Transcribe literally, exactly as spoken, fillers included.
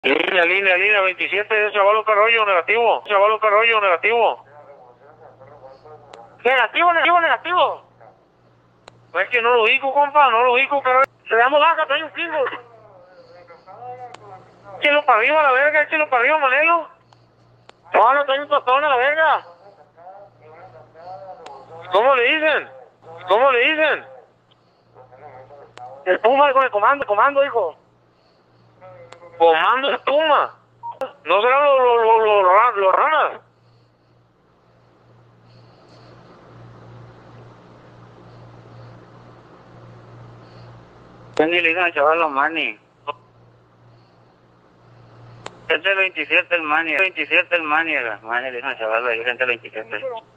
Línea, línea, línea, veintisiete de Chavalo Carollo, negativo. Chavalo Carollo, negativo. Negativo, negativo, negativo. Es que no lo ubico, compa, no lo ubico, Carollo. Le damos baja, trae un cinco. Échelo para arriba, la verga, échelo para arriba, Manelo. No, no trae un tostón a la verga. ¿Cómo le dicen? ¿Cómo le dicen? El Puma con el comando, el comando, hijo. Comando espuma. ¿No serán los, los, los, los, los ranas? ¿Qué le dicen al chaval los Manny? Este es el veintisiete el Manny, el veintisiete el Manny, el Manny le dicen al chaval, le dicen el veintisiete.